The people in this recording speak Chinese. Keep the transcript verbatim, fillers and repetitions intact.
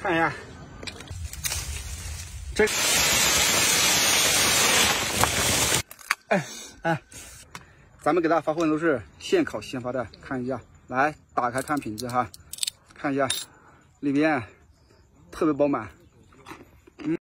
看一下，这，哎哎，咱们给大家发货的都是现烤现发的，看一下，来打开看品质哈，看一下里边特别饱满。